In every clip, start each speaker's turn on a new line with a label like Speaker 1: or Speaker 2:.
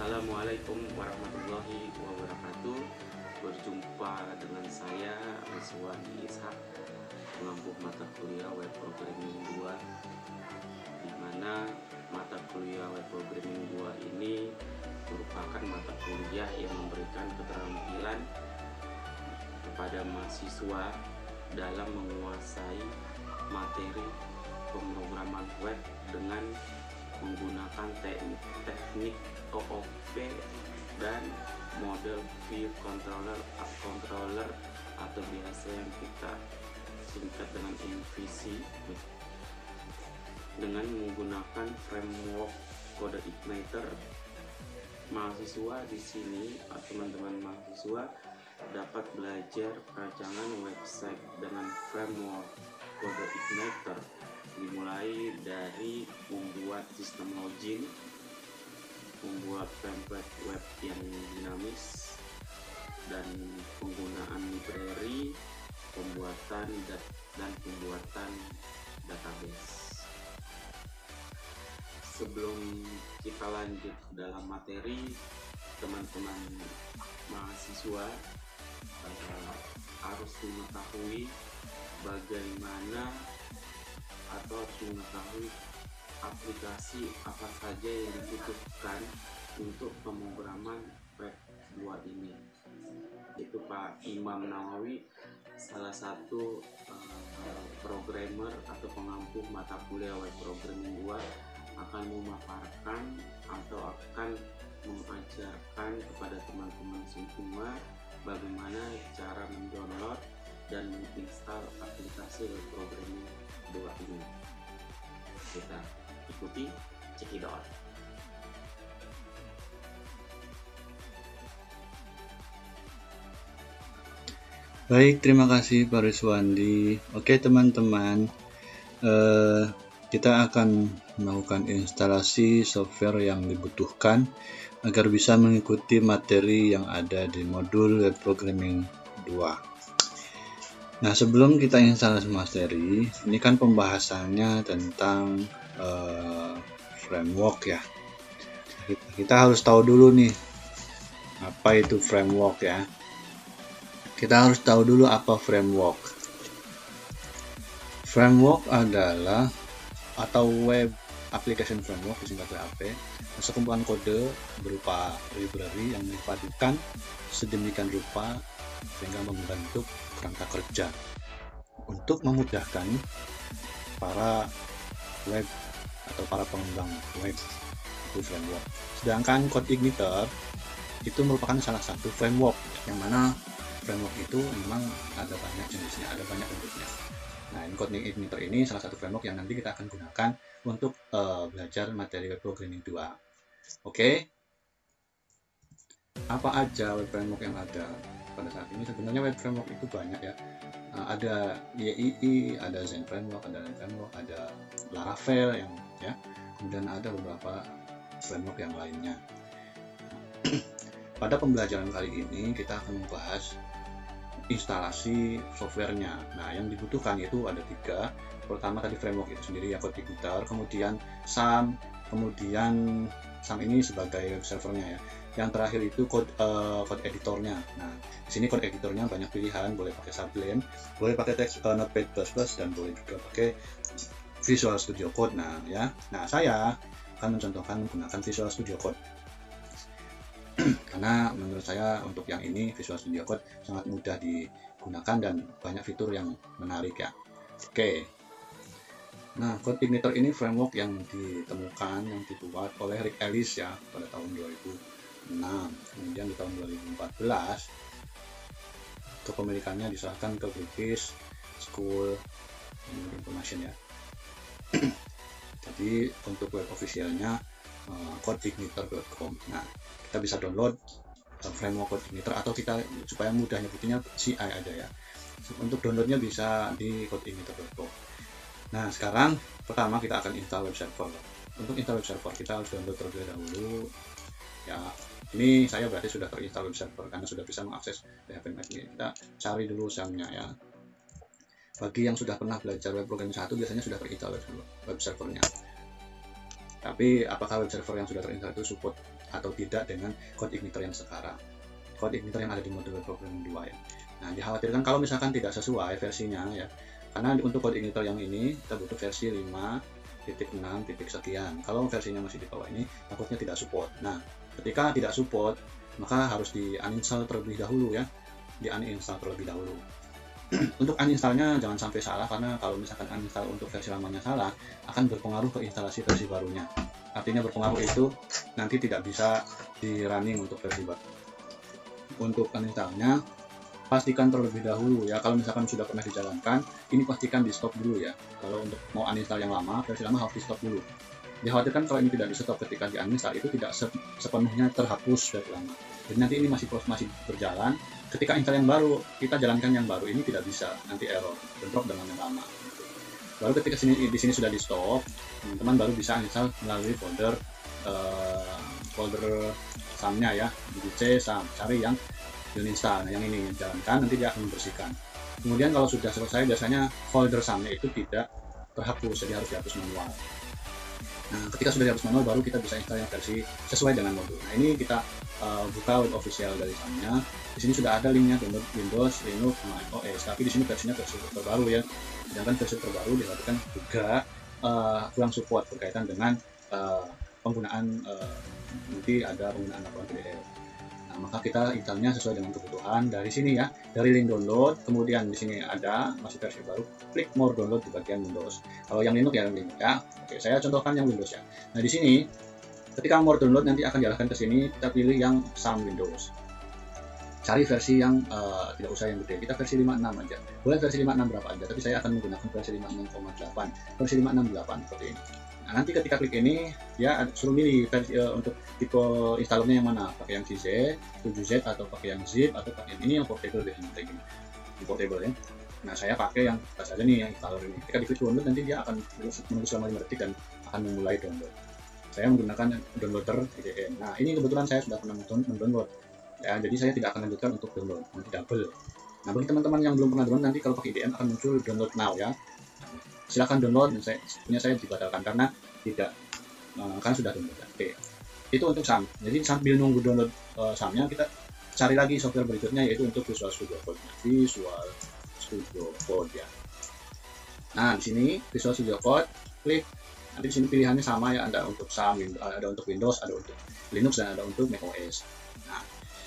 Speaker 1: Assalamualaikum warahmatullahi wabarakatuh. Berjumpa dengan saya Rizwandi Ishak, pengampu mata kuliah Web Programming 2, di mana mata kuliah Web Programming 2 ini merupakan mata kuliah yang memberikan keterampilan kepada mahasiswa dalam menguasai materi pemrograman web dengan menggunakan teknik OOP dan model view controller atau biasa yang kita singkat dengan MVC, dengan menggunakan framework kode Igniter. Mahasiswa di sini atau teman-teman mahasiswa dapat belajar perancangan website dengan framework kode Igniter, dimulai dari membuat sistem login, membuat template web yang dinamis, dan penggunaan library, pembuatan dan pembuatan database. Sebelum kita lanjut dalam materi, teman-teman mahasiswa harus mengetahui bagaimana atau harus mengetahui aplikasi apa saja yang dibutuhkan untuk pemrograman web 2 ini. Itu Pak Imam Nawawi, salah satu programmer atau pengampu mata kuliah Web Programming 2, akan memaparkan atau akan mengajarkan kepada teman-teman semua bagaimana cara mendownload dan menginstal aplikasi Web Programming 2 ini. Kita ikuti cekidot.
Speaker 2: Baik, terima kasih Pak Rizwandi. Oke teman-teman, kita akan melakukan instalasi software yang dibutuhkan agar bisa mengikuti materi yang ada di modul Web Programming 2. Nah, sebelum kita instalasi materi, ini kan pembahasannya tentang framework ya. Kita harus tahu dulu nih, apa itu framework ya. Kita harus tahu dulu apa framework. Framework adalah atau web application framework, disingkat WAP, sekumpulan kode berupa library yang dipadukan sedemikian rupa sehingga membentuk kerangka kerja untuk memudahkan para web atau para pengembang web, itu framework. Sedangkan CodeIgniter itu merupakan salah satu framework, yang mana framework itu memang ada banyak jenisnya, ada banyak bentuknya. Nah, CodeIgniter ini salah satu framework yang nanti kita akan gunakan untuk belajar materi Web Programming 2. Oke? Apa aja web framework yang ada pada saat ini? Sebenarnya web framework itu banyak ya. Ada YII, ada Zen framework, ada Zen framework, ada Laravel yang ya. Kemudian ada beberapa framework yang lainnya. Pada pembelajaran kali ini kita akan membahas instalasi softwarenya. Nah, yang dibutuhkan itu ada 3. Pertama tadi framework itu sendiri ya, CodeIgniter, kemudian SAM, kemudian SAM ini sebagai web servernya ya. Yang terakhir itu code editornya. Nah, di sini code editornya banyak pilihan, boleh pakai Sublime, boleh pakai Notepad++, dan boleh juga pakai Visual Studio Code. Nah, ya. Nah, saya akan mencontohkan menggunakan Visual Studio Code. Karena menurut saya untuk yang ini Visual Studio Code sangat mudah digunakan dan banyak fitur yang menarik ya. Oke. Nah, CodeIgniter ini framework yang ditemukan, yang dibuat oleh Rick Ellis ya pada tahun 2006. Kemudian di tahun 2014 kepemilikannya diserahkan ke British School Information ya. Jadi untuk web officialnya codeigniter.com. Nah, kita bisa download framework CodeIgniter, atau kita supaya mudah nyebutnya CI aja ya. Untuk downloadnya bisa di codeigniter.com. Nah, sekarang pertama kita akan install web server. Untuk install web server kita harus download terlebih dahulu ya. Ini saya berarti sudah terinstall web server karena sudah bisa mengakses PHP ini. Kita cari dulu SAM-nya ya. Bagi yang sudah pernah belajar web programming 1 biasanya sudah terinstall web servernya. Tapi apakah web server yang sudah terinstall itu support atau tidak dengan CodeIgniter yang sekarang, CodeIgniter yang ada di modul web programming 2 ya. Nah, dikhawatirkan kalau misalkan tidak sesuai versinya ya, karena untuk CodeIgniter yang ini kita butuh versi 5.6. sekian. Kalau versinya masih di bawah ini takutnya tidak support. Nah, ketika tidak support maka harus di uninstall terlebih dahulu ya, di uninstall terlebih dahulu. Untuk uninstallnya jangan sampai salah, karena kalau misalkan uninstall untuk versi lamanya salah akan berpengaruh ke instalasi versi barunya. Artinya berpengaruh itu nanti tidak bisa di running untuk versi baru. Untuk uninstallnya pastikan terlebih dahulu ya, kalau misalkan sudah pernah dijalankan ini pastikan di stop dulu ya. Kalau untuk mau uninstall yang lama, versi lama harus di stop dulu. Dikhawatirkan kalau ini tidak di stop ketika di uninstall itu tidak sepenuhnya terhapus versi lama. Jadi nanti ini masih berjalan. Ketika install yang baru, kita jalankan yang baru ini tidak bisa, nanti error, bentrok dengan yang lama. Baru ketika di sini sudah di stop, teman-teman baru bisa install melalui folder SAM-nya ya, di C SAM, cari yang uninstall. Nah, yang ini jalankan, nanti dia akan membersihkan. Kemudian kalau sudah selesai, biasanya folder SAM-nya itu tidak terhapus, jadi harus dihapus manual. Nah, ketika sudah dihapus manual, baru kita bisa install yang versi sesuai dengan modul. Nah, ini kita buka web official dari SAM-nya. Di sini sudah ada linknya download Windows, Linux, sama macOS. Tapi di sini versinya versi terbaru ya. Sedangkan versi terbaru dikatakan juga kurang support berkaitan dengan penggunaan nanti ada penggunaan laporan PDF. Nah, maka kita installnya sesuai dengan kebutuhan dari sini ya, dari link download. Kemudian di sini ada masih versi baru, klik more download di bagian Windows. Kalau yang Linux ya Linux ya. Oke, saya contohkan yang Windows ya. Nah, di sini ketika more download nanti akan diarahkan ke sini, kita pilih yang SAM Windows. Cari versi yang tidak usah yang gede, kita versi 56 aja. Boleh versi 56 berapa aja, tapi saya akan menggunakan versi 56,8, versi 568 seperti ini. Nah, nanti ketika klik ini, dia suruh milih versi, untuk tipe installernya yang mana, pakai yang CZ, 7Z atau pakai yang zip atau pakai ini yang portable biasanya kayak gini, yang portable ya. Nah, saya pakai yang tas aja nih, yang installer ini. Ketika di klik download nanti dia akan menunggu selama 5 detik dan akan memulai download. Saya menggunakan downloader IDE. Nah, ini kebetulan saya sudah pernah mendownload. Ya, jadi saya tidak akan lanjutkan untuk download, nanti double. Nah, bagi teman-teman yang belum pernah download, nanti kalau pakai IDM akan muncul download now ya. Silahkan download, saya dibatalkan karena tidak, kan sudah download. Oke, itu untuk SAM. Jadi sambil nunggu download SAM-nya, kita cari lagi software berikutnya, yaitu untuk Visual Studio Code. Visual Studio Code ya. Nah, di sini Visual Studio Code, klik. Nanti di sini pilihannya sama ya, ada untuk SAM, ada untuk Windows, ada untuk Linux, dan ada untuk macOS. Nah,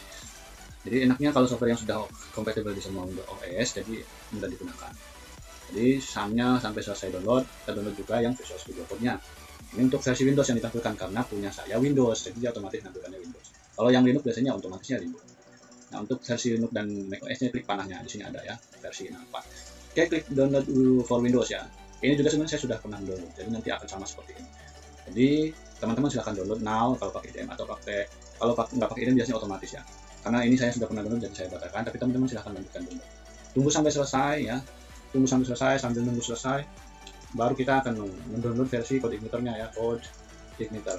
Speaker 2: jadi enaknya kalau software yang sudah compatible di semua OS, jadi mudah digunakan. Jadi SAM-nya sampai selesai download, kita download juga yang Visual Studio Code-nya. Ini untuk versi Windows yang ditampilkan karena punya saya Windows, jadi dia otomatis nampilkannya Windows. Kalau yang Linux biasanya otomatisnya Linux. Nah, untuk versi Linux dan macOS-nya klik panahnya, di sini ada ya, versi 4. Oke, klik download for Windows ya. Ini juga sebenarnya saya sudah pernah download, jadi nanti akan sama seperti ini. Jadi teman-teman silahkan download now kalau pakai IDM, atau kalau nggak pakai IDM biasanya otomatis ya. Karena ini saya sudah pernah download jadi saya batalkan, tapi teman-teman silahkan lanjutkan download. Tunggu sampai selesai ya, tunggu sampai selesai, sambil nunggu selesai, baru kita akan mendownload versi CodeIgniter-nya ya, CodeIgniter.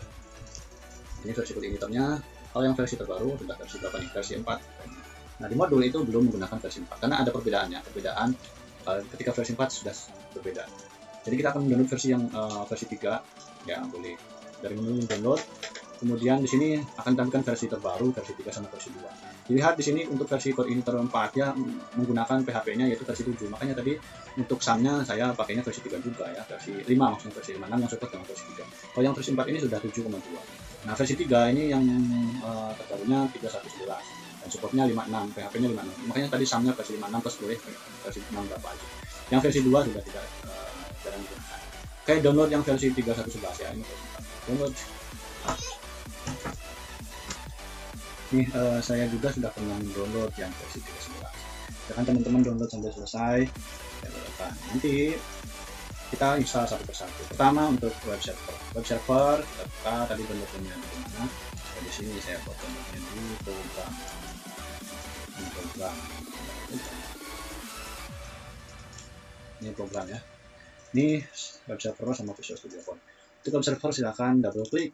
Speaker 2: Ini versi CodeIgniter-nya. Kalau yang versi terbaru sudah versi berapa nih? Versi 4. Nah, di modul itu belum menggunakan versi 4 karena ada perbedaannya. Perbedaan ketika versi 4 sudah berbeda. Jadi kita akan mendownload versi yang versi 3 ya, boleh dari menu download. Kemudian di sini akan ditampilkan versi terbaru, versi 3 sama versi 2. Dilihat di sini untuk versi CodeIgniter 4 ya menggunakan PHP-nya yaitu versi 7. Makanya tadi untuk SAM-nya saya pakainya versi 3 juga ya, versi 5 maksudnya versi 56 yang support dengan versi 3. Kalau yang versi 4 ini sudah 7,2. Nah, versi 3 ini yang terbarunya 3111 dan supportnya 56, PHP-nya 56. Makanya tadi SAM-nya versi 56 plus boleh versi 6 berapa aja. Yang versi 2 sudah tidak jarang digunakan. Oke, download yang versi 3111 ya, ini versi 4. Download. Ini saya juga sudah pernah download yang versi 311. Jangan teman-teman download sampai selesai. Nanti kita install satu persatu. Pertama untuk web server. Web server kita tadi downloadnya di mana? Di sini saya buat downloadnya di program. Ini program ya. Ini web server sama Visual Studio Code. Untuk web server silakan double klik.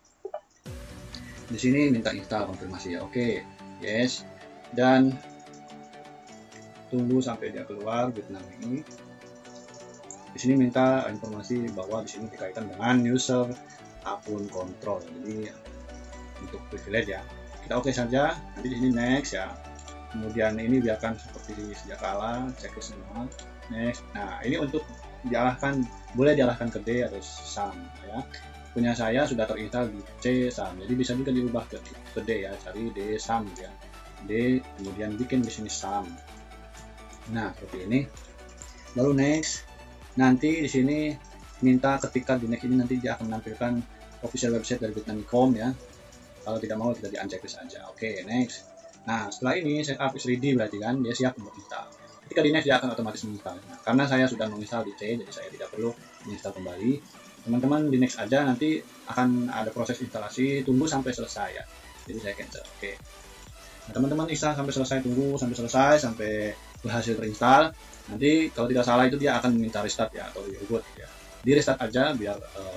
Speaker 2: Di sini minta install konfirmasi ya, oke, yes, dan tunggu sampai dia keluar Vietnam ini. Di sini minta informasi bahwa di sini berkaitan dengan user akun kontrol. Jadi untuk privilege ya, kita oke saja. Nanti di sini next ya. Kemudian ini biarkan seperti sejak kala, checklist semua, next. Nah ini untuk diarahkan, boleh diarahkan ke D atau SAM ya. Punya saya sudah terinstall di C SAM, jadi bisa juga diubah ke D ya, cari D SAM ya, D kemudian bikin di sini SAM. Nah seperti ini. Lalu next, nanti di sini minta ketika di next ini nanti dia akan menampilkan official website dari Vietnamicom ya. Kalau tidak mau kita di unchecklist aja. Oke, next. Nah setelah ini setup is ready, berarti kan dia siap untuk install. Ketika di next dia akan otomatis menginstal. Nah, karena saya sudah menginstal di C, jadi saya tidak perlu menginstal kembali. Teman-teman di next aja, nanti akan ada proses instalasi, tunggu sampai selesai ya. Jadi saya cancel. Oke. Nah, teman-teman install sampai selesai, tunggu sampai selesai sampai berhasil terinstall. Nanti kalau tidak salah itu dia akan minta restart ya, atau reboot ya. Di restart aja biar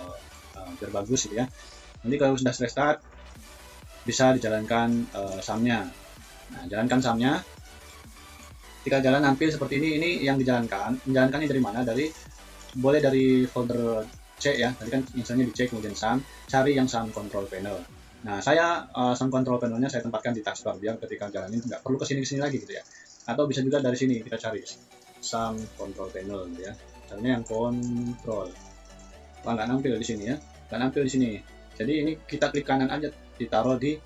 Speaker 2: bagus gitu ya. Nanti kalau sudah restart bisa dijalankan SAM-nya. Nah, jalankan SAM-nya. Ketika jalan nampil seperti ini yang dijalankan. Menjalankannya dari mana? Boleh dari folder C ya. Tadi kan misalnya di C kemudian SAM, cari yang SAM control panel. Nah, saya SAM control panelnya saya tempatkan di taskbar biar ketika jalanin nggak perlu kesini lagi gitu ya. Atau bisa juga dari sini kita cari SAM control panel gitu ya. Caranya yang control. Wah, nggak nampil di sini ya. Nggak nampil di sini. Jadi ini kita klik kanan aja, ditaruh di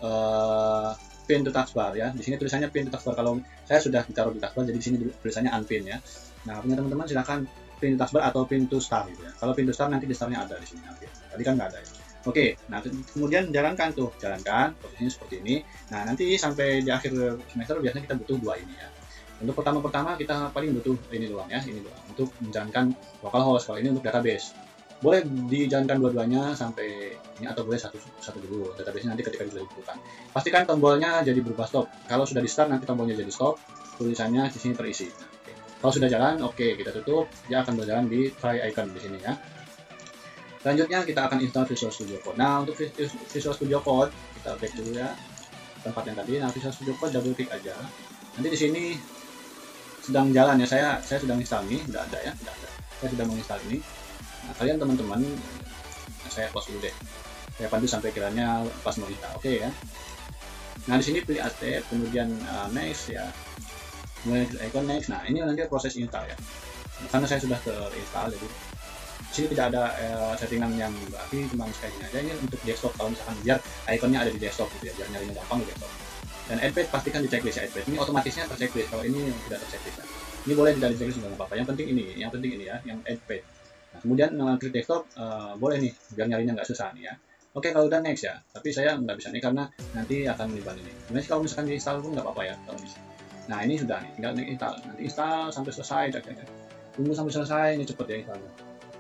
Speaker 2: pin to taskbar ya. Di sini tulisannya pin to taskbar. Kalau saya sudah ditaruh di taskbar, jadi di sini tulisannya unpin ya. Nah, punya teman-teman silakan pin to taskbar atau pin to start gitu ya. Kalau pin to start nanti di startnya ada di sini. Tadi kan nggak ada ya. Oke, nah kemudian jalankan posisinya seperti ini. Nah, nanti sampai di akhir semester biasanya kita butuh dua ini ya. Untuk pertama kita paling butuh ini doang ya, ini doang untuk menjalankan localhost. Kalau ini untuk database. Boleh dijalankan dua-duanya sampai ini atau boleh satu dulu. Database nanti ketika dibutuhkan. Pastikan tombolnya jadi berubah stop. Kalau sudah di start nanti tombolnya jadi stop. Tulisannya di sini terisi. Nah, okay. Kalau sudah jalan, oke, kita tutup. Dia akan berjalan di try icon di sini ya. Selanjutnya kita akan install Visual Studio Code. Nah untuk Visual Studio Code kita back dulu ya tempat yang tadi. Nah Visual Studio Code double klik aja. Nanti di sini sedang jalan ya. Saya sudah install ini, sudah ada ya, sudah ada. Saya sudah menginstal ini. Nah, kalian teman-teman, saya close dulu deh. Saya pandu sampai kiranya pas mau install. Oke ya. Nah di sini pilih Active, kemudian next ya. Kemudian icon next. Nah ini nanti proses install ya. Karena saya sudah terinstall, jadi di sini tidak ada settingan yang berarti, cuma kayak gini aja. Ini untuk desktop, kalau misalkan biar ikonnya ada di desktop gitu ya, biar nyarinya gampang di desktop. Dan add page pastikan di checklist ya, add page. Ini otomatisnya terchecklist. Kalau ini tidak terchecklist ya. Ini boleh tidak di checklist nggak apa-apa. Yang penting ini ya, yang add page. Nah, kemudian klik desktop boleh nih, biar nyarinya nggak susah nih ya. Oke, kalau udah next ya. Tapi saya nggak bisa nih karena nanti akan melibat ini. Sebenarnya kalau misalkan di install pun nggak apa-apa ya kalau bisa. Nah ini sudah nih, tinggal install. Nanti install sampai selesai. Tunggu sampai selesai, ini cepet ya installnya.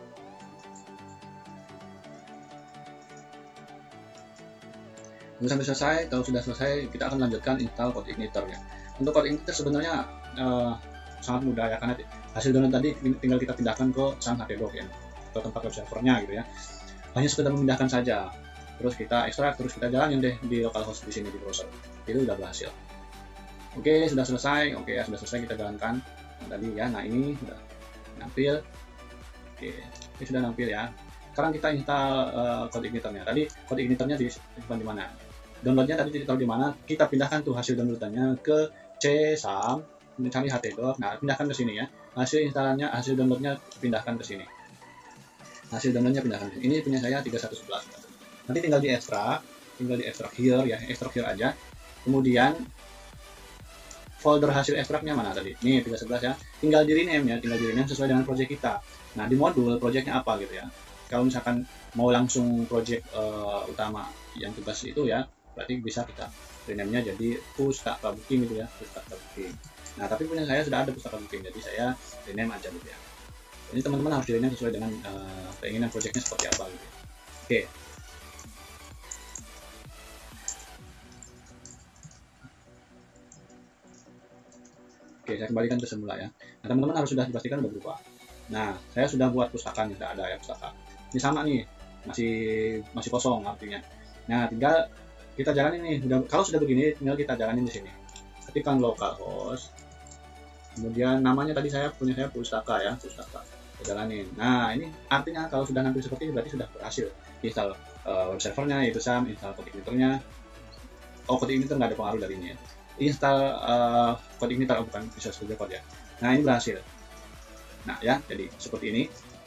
Speaker 2: Tunggu sampai selesai. Kalau sudah selesai, kita akan lanjutkan install CodeIgniter ya. Untuk CodeIgniter sebenarnya sangat mudah ya, karena hasil download tadi tinggal kita pindahkan ke SAM htdoc ya, ke tempat web servernya gitu ya. Hanya sekedar memindahkan saja, terus kita ekstrak, terus kita jalanin deh di localhost di sini di browser. Itu udah berhasil. Oke, sudah selesai. Oke ya, sudah selesai, kita jalankan tadi ya. Nah ini sudah nampil. Oke, ini sudah nampil ya. Sekarang kita install CodeIgniter-nya. Tadi CodeIgniter-nya di mana? Downloadnya tadi ditaruh di mana? Kita pindahkan tuh hasil downloadannya ke C SAM, cari htdoc. Nah, pindahkan ke sini ya. Hasil instalannya, hasil downloadnya pindahkan ke sini. Hasil downloadnya pindahkan ke sini. Ini punya saya 3111. Nanti tinggal di extract here ya, extract here aja. Kemudian folder hasil ekstraknya mana tadi? Nih 311 ya. Tinggal di rename ya, sesuai dengan project kita. Nah, di modul projectnya apa gitu ya. Kalau misalkan mau langsung project utama yang tugas itu ya, berarti bisa kita rename-nya jadi Pustaka Booking gitu ya, Pustaka Booking. Nah, tapi punya saya sudah ada Pustaka Booking, jadi saya rename aja gitu ya. Ini teman-teman harus di rename sesuai dengan keinginan projectnya seperti apa gitu ya. Oke. Oke, saya kembalikan ke semula ya. Nah, teman-teman harus sudah dipastikan sudah berubah. Nah, saya sudah buat pustakaan, sudah ada ya pustaka. Ini sama nih, masih kosong artinya. Nah, tinggal kita jalanin nih. Kalau sudah begini, tinggal kita jalanin di sini. Ketikkan localhost. Kemudian namanya tadi punya saya pustaka ya, pustaka. kita jalanin. Nah, ini artinya kalau sudah nampil seperti ini berarti sudah berhasil. Install web servernya, yaitu SAM, install code igniternya. Oh, code igniter nggak ada pengaruh dari ini ya. Install code igniter, bukan Visual Studio Code ya. Nah, ini berhasil. Nah ya, jadi seperti ini.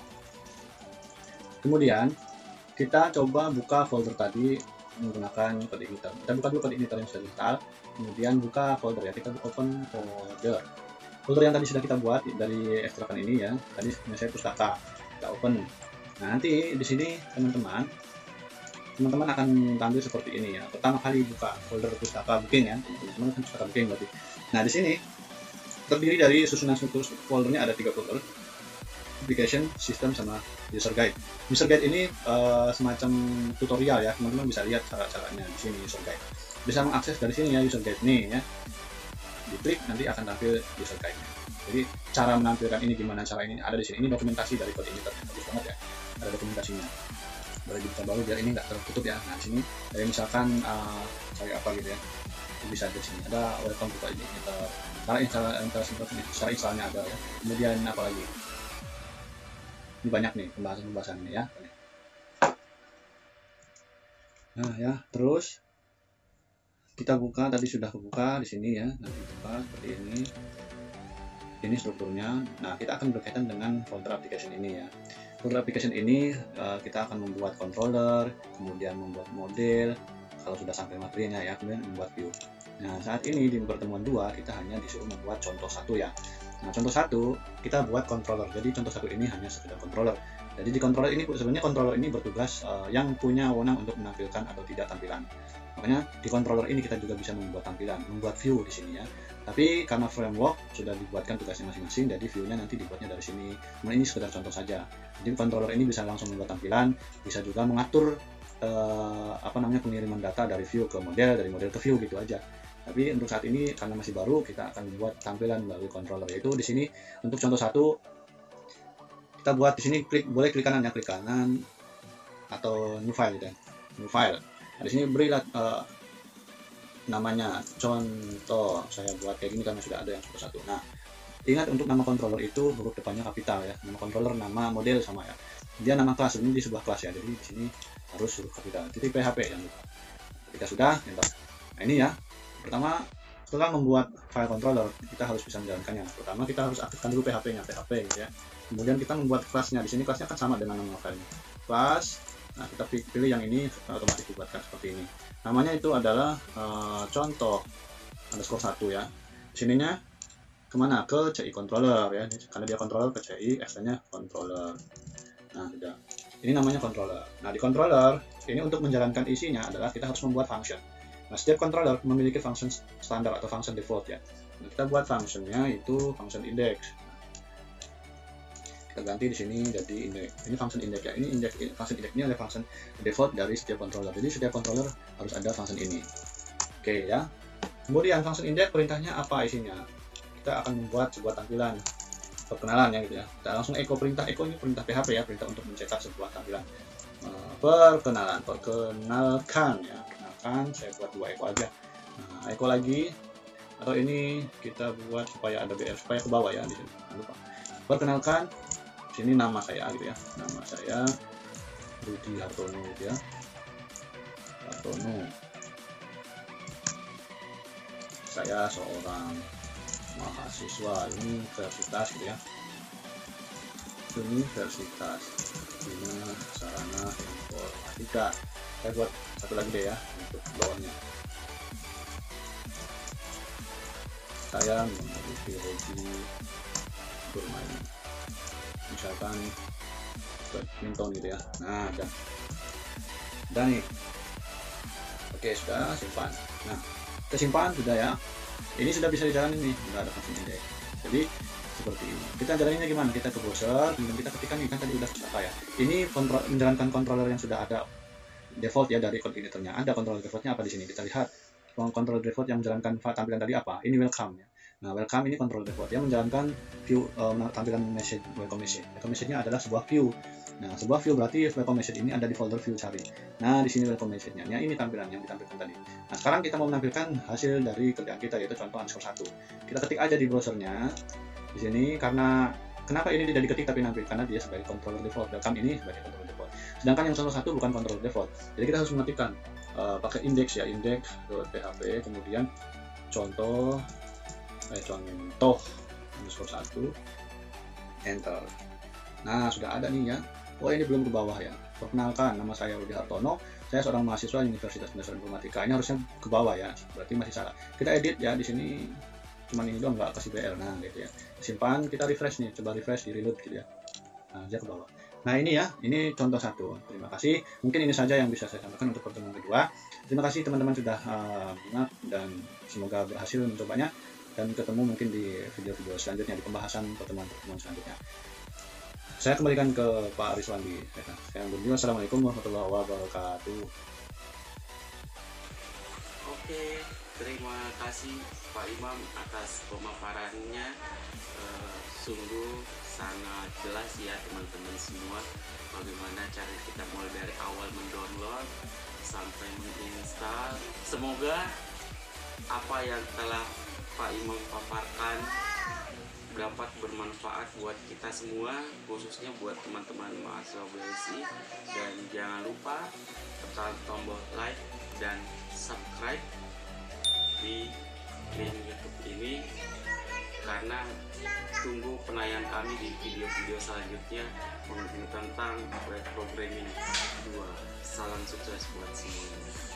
Speaker 2: Kemudian kita coba buka folder tadi menggunakan code igniter. Kita buka dulu code igniter yang sudah install, kemudian buka folder ya. Kita open folder. Folder yang tadi sudah kita buat dari ekstrakan ini ya. Tadi saya pustaka. Kita open. Nah, nanti di sini teman-teman akan tampil seperti ini ya. Pertama kali buka folder pustaka booking ya. Teman-teman kan pustaka booking berarti. Nah, di sini terdiri dari susunan struktur foldernya ada 3 folder: application, system, sama user guide. User guide ini semacam tutorial ya, teman-teman bisa lihat cara-caranya di sini. User guide bisa mengakses dari sini ya, user guide nih ya. Diklik nanti akan tampil user guide-nya. Jadi cara menampilkan ini gimana cara ini ada di sini. Ini dokumentasi dari code igniter, bagus banget ya. Ada dokumentasinya. Boleh dibuka baru biar ini nggak tertutup ya. Nah, di sini kayak misalkan kayak apa gitu ya. Bisa di sini ada welcome to code igniter. Cara installnya ada ya. Kemudian apa lagi? Ini banyak nih pembahasan ini ya. Nah ya, terus kita buka, tadi sudah kebuka di sini ya. Nanti buka seperti ini. Ini strukturnya. Nah, kita akan berkaitan dengan folder application ini ya. Folder application ini kita akan membuat controller, kemudian membuat model. Kalau sudah sampai materinya ya, kemudian membuat view. Nah, saat ini di pertemuan 2 kita hanya disuruh membuat contoh 1 ya. Nah, contoh 1 kita buat controller. Jadi contoh 1 ini hanya sekedar controller. Jadi di controller ini sebenarnya controller ini bertugas yang punya wewenang untuk menampilkan atau tidak tampilan. Makanya di controller ini kita juga bisa membuat tampilan, membuat view di sini ya. Tapi karena framework sudah dibuatkan tugasnya masing-masing, jadi view-nya nanti dibuatnya dari sini. Nah, ini sekedar contoh saja. Jadi controller ini bisa langsung membuat tampilan, bisa juga mengatur pengiriman data dari view ke model, dari model ke view gitu aja. Tapi untuk saat ini karena masih baru, kita akan membuat tampilan melalui controller. Yaitu di sini untuk contoh 1 kita buat di sini boleh klik kanan ya, klik kanan atau new file gitu ya. New file. Nah, di sini berilah namanya contoh. Saya buat kayak gini karena sudah ada yang contoh 1. Nah, ingat untuk nama controller itu huruf depannya kapital ya. Nama controller, nama model sama ya. Dia nama kelas, ini di sebuah kelas ya. Jadi di sini harus huruf kapital. .php yang lupa. Ketika sudah, enter. Nah, ini ya. Pertama, setelah membuat file controller, kita harus bisa menjalankannya. Pertama, kita harus aktifkan dulu PHP-nya, PHP gitu ya. Kemudian kita membuat kelasnya. Di sini kelasnya kan sama dengan nama filenya. Kelas. Nah, kita pilih yang ini, otomatis dibuatkan seperti ini. Namanya itu adalah contoh _1 ya. Di sininya kemana? Ke CI controller ya. Karena dia controller, ke CI, extennya controller. Nah, sudah. Ini namanya controller. Nah, di controller ini untuk menjalankan isinya adalah kita harus membuat function. Nah, setiap controller memiliki function standar atau function default ya. Nah, kita buat functionnya itu function index. Kita ganti di sini jadi index. Ini function index ya. Ini index, function index ini adalah function default dari setiap controller. Jadi setiap controller harus ada function ini. Oke ya. Kemudian function index perintahnya apa isinya? Kita akan membuat sebuah tampilan perkenalan ya gitu ya. Kita langsung echo perintah. Echo ini perintah PHP ya, perintah untuk mencetak sebuah tampilan. Perkenalkan ya. Perkenalkan, saya buat 2 echo aja. Nah, echo lagi. Atau ini kita buat supaya ada BR, supaya ke bawah ya di sini. Jangan lupa. Perkenalkan, sini nama saya gitu ya. Nama saya Rudi Hartono gitu ya. Hartono. Saya seorang mahasiswa universitas gitu ya. Universitas Bina Sarana Informatika. Saya buat satu lagi deh ya untuk bawahnya. Saya memiliki hobi bermain, misalkan badminton gitu ya. Nah, udah nih. Oke, sudah simpan. Nah, kita simpan sudah ya. Ini sudah bisa dijalani nih, sudah ada function index. Jadi seperti ini. Kita jalaninnya gimana? Kita ke browser, kemudian kita ketikkan ini kan tadi udah pustaka ya. Ini menjalankan controller yang sudah ada default ya dari code igniternya. Ada controller defaultnya apa di sini? Kita lihat controller default yang menjalankan tampilan tadi apa? Ini welcome ya. Nah, welcome ini controller default yang menjalankan view tampilan message, welcome message. Welcome message-nya adalah sebuah view. Nah, sebuah view berarti welcome message ini ada di folder view cari. Nah, di sini welcome message-nya. Ya, ini tampilan yang ditampilkan tadi. Nah, sekarang kita mau menampilkan hasil dari kerjaan kita yaitu contoh _1. Kita ketik aja di browsernya. Di sini karena Kenapa ini tidak diketik tapi nampil? Karena dia sebagai controller default, welcome ini sebagai controller default. Sedangkan yang contoh 1 bukan controller default. Jadi kita harus mengetikkan pakai index ya, index.php, kemudian contoh underscore 1, enter. Nah, sudah ada nih ya. Oh, ini belum ke bawah ya. Perkenalkan, nama saya Rudi Hartono. Saya seorang mahasiswa Universitas Dasar Informatika. Ini harusnya ke bawah ya. Berarti masih salah. Kita edit ya di sini. Cuman ini doang, nggak kasih BL. Nah, gitu ya. Simpan, kita refresh nih. Coba refresh, di reload gitu ya. Nah, dia ke bawah. Nah, ini ya. Ini contoh 1. Terima kasih. Mungkin ini saja yang bisa saya sampaikan untuk pertemuan kedua. Terima kasih teman-teman sudah menyimak dan semoga berhasil mencobanya. Dan ketemu mungkin di video-video selanjutnya, di pembahasan pertemuan-pertemuan selanjutnya. Saya kembalikan ke Pak Ariswandi. Saya berdoa. Assalamualaikum warahmatullahi wabarakatuh.
Speaker 1: Oke, terima kasih Pak Imam atas pemaparannya. Sungguh sangat jelas ya teman-teman semua, bagaimana cara kita mulai dari awal mendownload sampai menginstal. Semoga apa yang telah Pak Imam paparkan dapat bermanfaat buat kita semua, khususnya buat teman-teman mahasiswa BSI. Dan jangan lupa tekan tombol like dan subscribe di link YouTube ini, karena tunggu penayangan kami di video-video selanjutnya tentang web programming 2. Salam sukses buat semuanya.